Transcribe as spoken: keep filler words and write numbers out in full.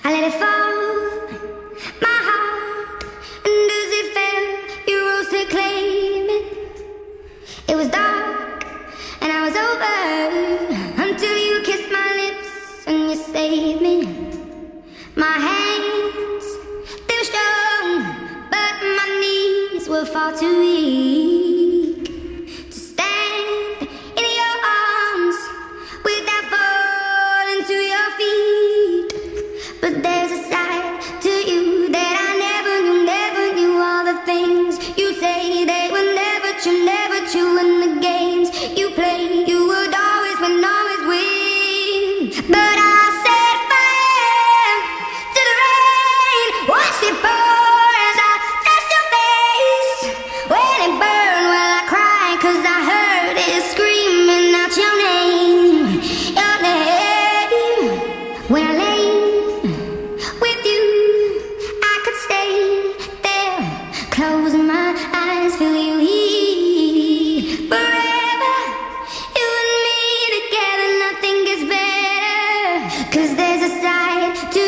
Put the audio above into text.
I let it fall, my heart, and as it fell, you rose to claim it. It was dark, and I was over, until you kissed my lips, and you saved me. My hands, they were strong, but my knees were far too weak to stand in your arms without falling to your feet. But there's a side to you that I never knew, never knew. All the things you say, they were never true, never true. And the games you play, you would always win, always win. But I set fire to the rain, watched it pour as I touched your face. When it burned, well I cried, cause I heard it screaming out your name, your name. When I lay with you, I could stay there, close my eyes, feel you here. Forever, you and me together, nothing gets better. Cause there's a side to